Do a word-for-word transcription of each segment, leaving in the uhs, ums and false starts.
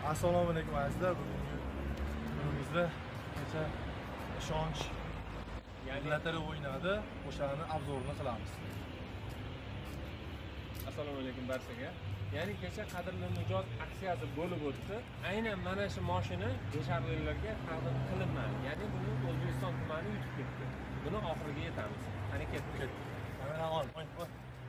Assalomu alaykum azizlar. Bugungi kunimizda kecha ishonch millatlar o'ynadi. O'shani obzorini qilamiz. Assalomu alaykum barchaga. Ya'ni kecha qadrli mijoz aksiyasi bo'lib o'tdi. Aynan mana shu mashina besharliklarga taqdim qilinmadi. Ya'ni buni O'zbekiston tumani yutib ketdi. Buni oxiriga yetamiz. Qani ketdik. Kamera ol. Qo'y, qo'y.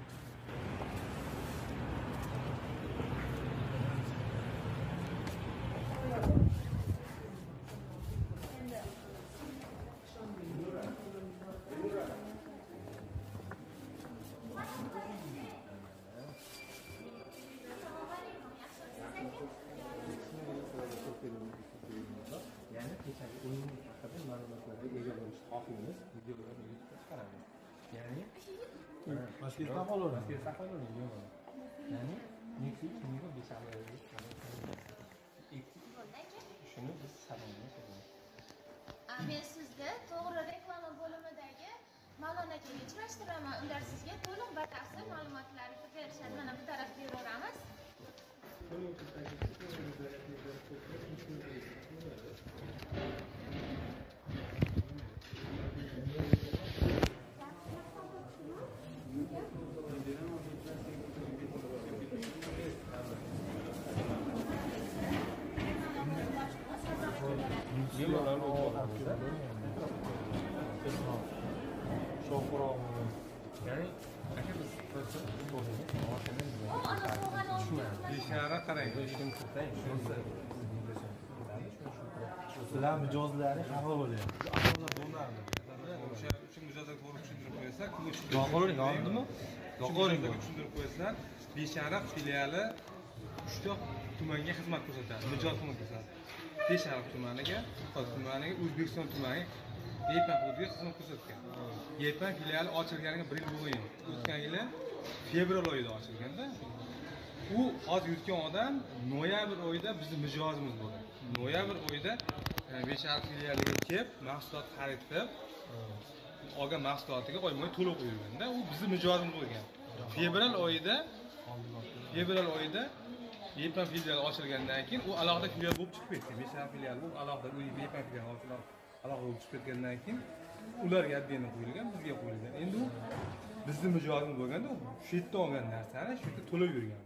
Yani kechagi o'yin haqida ma'lumotlarga ega bo'lish xohlaymiz. Videolarni YouTube'ga chiqaramiz. Ya'ni Mazkur saqollar. Mazkur saqollar yo'q. Ya'ni Nexus kimga besharlarga shuni biz salonga qo'yamiz. Men sizga to'g'ri reklama bo'limidagi Ma'lon akaga uchrashtiraman. Ular sizga to'liq batafsil ma'lumotlarni berishadi. Mana bu tarafga yuraveramiz. Sho'xroq. Ya'ni aka biz Beshara qarang. Sizlar mijozlari xafa bo'lyapti. Ahvollar bo'ladi. O'sha uchun mijozga to'g'ri tushuntirib qo'ysalar, Yo'qoring, yo'qdimi? Yo'qoring. tushuntirib qo'ysalar, Beshariq filiali uchta tumanga xizmat ko'rsatadi. Mijoz xizmat ko'rsatadi. Beshariq tumaniga, Qo'qon tumaniga, O'zbekiston tumaniga Yaypan hududiga xizmat ko'rsatgan. Yaypan filiali ochilganiga bir yil bo'lgan. O'tgan yili fevral oyida ochilganda, u hozir yutgan odam noyabr oyida bizning mijozimiz bo'lgan. Noyabr oyida Beshariq filialiga kelib, mahsulot xarid qilib, olgan mahsulotiga oyma to'lov qo'yilganda, u bizning mijozimiz bo'lgan. Fevral oyida fevral oyida Yaypan filiali ochilgandan keyin u alohida filial bo'lib chiqib ketdi. Beshariq filiali bu alohida u Yaypan filiali ochilgan alohida bo'lib chiqib ketgandan keyin ularga addiyadan qo'yilgan, bizga qo'yilgan. Endi u bizning mijozimiz bo'lganda, shu yerda olgan narsani shu yerda to'lab yurgan.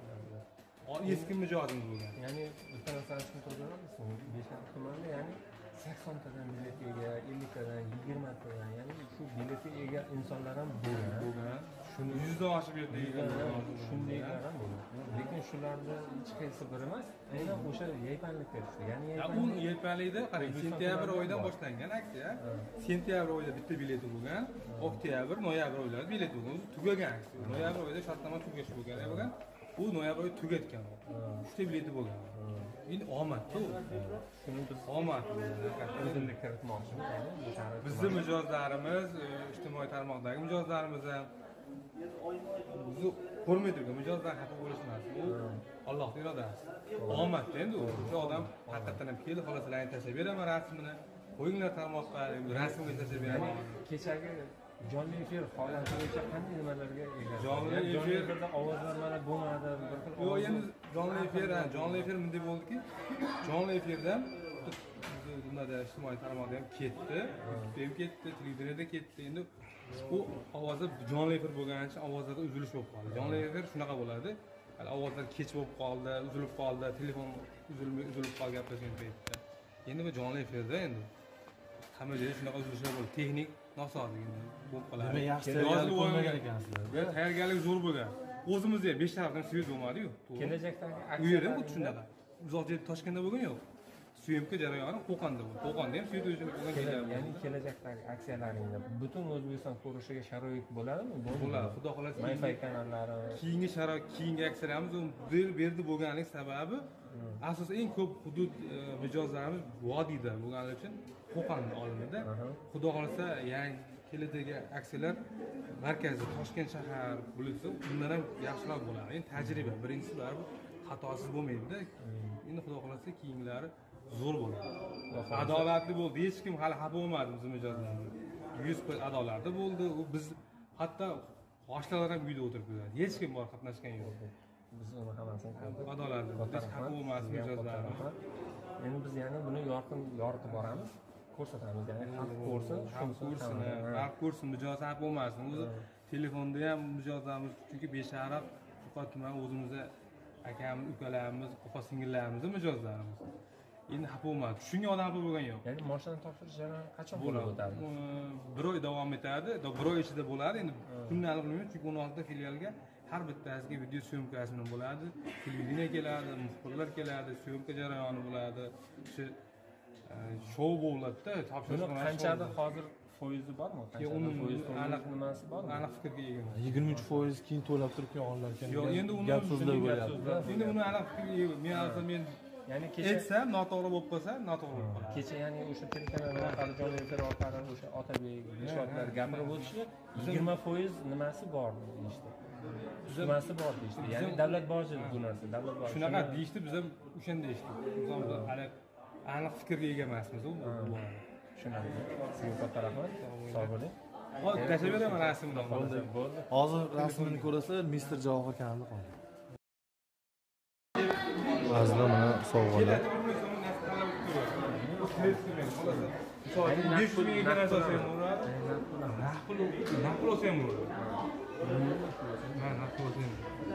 Eski mijozimiz bo'lgan. ya'ni bitta narsani tushuntirib beramiz. Beshariq tumanida ya'ni sakson tadan bilet ega, ellik tadan, yigirma tadan, ya'ni shu biletga ega insonlar ham bo'lgan. Bo'lgan. Shuni yuzdan oshib yerda shundaylar ham bo'lgan. Lekin shularni hech qaysi bir emas, aynan o'sha yaypanliklar ishdi. Ya'ni u yaypanlikda qarang, sentyabr oyidan boshlangan aksiya. Sentyabr oyida bitta bileti bo'lgan, oktyabr, noyabr oylarida bilet bo'lgan. Tugagan aksiya. Noyabr oyida shartnoma tugash bo'lgan, bo'lgan. U noyabr oyi tugatgan. uchta bileti bo'lgan. Endi omad-ku. shuni biz Omad. o'zimga kiritmoqchimiz. Ya'ni Beshariq Bizning mijozlarimiz, ijtimoiy tarmoqdagi mijozlarimiz ham bizni ko'rmay turgan mijozlar xafa bo'lishmas. Bu Allohning irodasi. Omad endi u. O'sha odam haqiqatan ham keldi, xolos layni tashlab beraman rasmini. Qo'yinglar tarmoqqa, rasmga tashlab beraman. kechagi jonli efir holati bo'yicha qanday nimalarga ega? Jonli Jonli efir- efirda ovozlar mana bo'lmadi, bir xil Yo'q, ovoz- endi jonli efir, jonli efir bunday bo'ldiki, jonli efirdan bunda ijtimoiy tarmoqda ham ketdi, YouTube'da ham ketdi, televideniyada ketdi. Endi u ovozda jonli efir bo'lgani uchun ovozlarda uzilish bo'lib qoldi. Jonli efir shunaqa bo'ladi. Hali ovozlar kech bo'lib qoldi, uzilib qoldi, telefon uzilib uzilib qolgan gaplashgan paytda. Endi bu jonli efirda endi hamma joyda shunaqa uzilishlar bo'ldi. Texnik nosozlik bo'lib qoladi. Demak, yaxshi tayyorgarlik ko'rmagan ekansizlar. Tayyorgarlik zo'r bo'lgan. O'zimizda besh tarafdan suyut bo'lmadi-yu. kelajakdagi U yerda aksiyalar xuddi shunaqa. Uzoq joyda Toshkentda bo'lgan yo'q. Suyumka jarayoni Qo'qonda bo'ldi. Qo'qonda ham suyut o'zini bo'lgan Kela- joylar ya'ni kelajakdagi aksiyalaringda butun O'zbekiston ko'rishiga sharoit bo'ladimi? bo'ladi. Xudo xolasa Wi-Fi kanallari. keyingi sharoit, keyingi aksiyalarimiz u bu yerda bo'lganlik sababi asosan eng ko'p hudud e, mijozlarimiz vodiyda bo'lganligi uchun Qo'qonda olinadi. Xudo xolasa yangi keladagi aksiyalar markazi Toshkent shahar bo'lsa, undan ham yaxshiroq bo'ladi. Endi tajriba, birinchisi baribir xatosiz bo'lmaydi-da. Endi xudo xolasa keyingilari zo'r bo'ladi. Adolatli bo'ldi. Hech kim hali xafa bo'lmadi bizim mijozlarimiz. yuz foiz adolatli bo'ldi. U biz hatto yoshlar ham uyda o'tirib ko'radi. Hech kim bor qatnashgan yo'q. biz uni hammasini ko'rdik. Adolatli. Katta Hech xafa rahmat. bo'lmasin Sizga ham katta mijozlarimiz. rahmat. Endi biz ya'ni buni yorqin yoritib boramiz, ko'rsatamiz. Ya'ni xalq ko'rsin, Xalq ko'rsin, xalq ko'rsin, mijoz xafa bo'lmasin. O'zi telefonda ham mijozlarimiz, chunki Beshariq faqat tuman o'zimizda akamiz, ukalarimiz, opa singillarimizni mijozlarimiz. Endi xafa bo'lmadi. Shunga odam xafa bo'lgan yo'q. Ya'ni moshina topshirish jarayoni qachon bo'lib o'tadi? Bir oy davom etadi. Bir oy ichida bo'ladi. Endi kunni aniq bilmayman, chunki o'n oltida filialga har bittasiga video syomkasi bilan bo'ladi. Televideniya keladi, muxbirlar keladi, syomka jarayoni bo'ladi. Shu shou bo'ladida, topshirish buni qanchadir hozir foizi bormi? Qanchadir foiz aniq nimasi bormi? Aniq fikrga ega emas. yigirma uch foiz keyin to'lab turib keyin olinlar ekan. Yo'q, endi uni gap so'zlar bo'lyapti. Endi uni aniq fikrga ega. Men hozir men ya'ni kecha aytsam, noto'g'ri bo'lib qolsa, noto'g'ri bo'lib qoladi. kecha ya'ni o'sha telekanal orqali jonli efir orqali o'sha Otabek Dilshodlar gapirib o'tishi yigirma foiz nimasi bor deyishdi. Nimasi bor deyishdi. Ya'ni davlat boji bu narsa, davlat boji. Shunaqa deyishdi, biz ham o'shanda eshitdik. Biz aniq aniq fikrga ega emasmiz u. Tushunarli. Sizga katta rahmat. Sog' bo'ling. Hozir tashlab beraman rasmni. Bo'ldi, bo'ldi. Hozir rasmini ko'rasizlar, mister Javohir kanalida qoldi. Ba'zida mana sovg'alar. besh ming ga narsa ham bo'ladi. Naqd pul, naqd pul olsa ham bo'ladi. Ha, naqd pul olsa ham.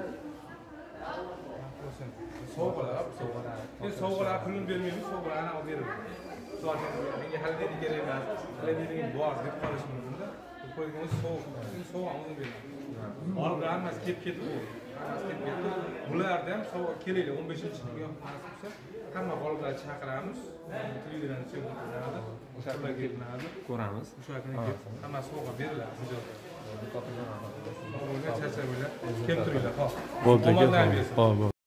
Sovg'alar, sovg'alar. Biz sovg'alar pulini bermaymiz, sovg'alarni olib beramiz. So'rayman, menga hali dedi kerak emas. Hali degan bor deb qolish mumkin-da. Qo'ygan sovuq, sovuqni beramiz. Olib hammasi ketib ketib bo'ldi. Hammasi ketib ketdi. Bularda ham sovuq kelaylik o'n beshinchi yilga nasib qilsa, hamma g'oliblarni chaqiramiz. Televideniyani ko'rsatadi. O'shalarga kelinadi. Ko'ramiz. O'sha kuni hammasi sovg'a beriladi mijozga. Katta rahmat. Sovg'aga charchamanglar. Kelib turinglar, xo'p. Bo'ldi, aka. Ho'p, bo'ldi.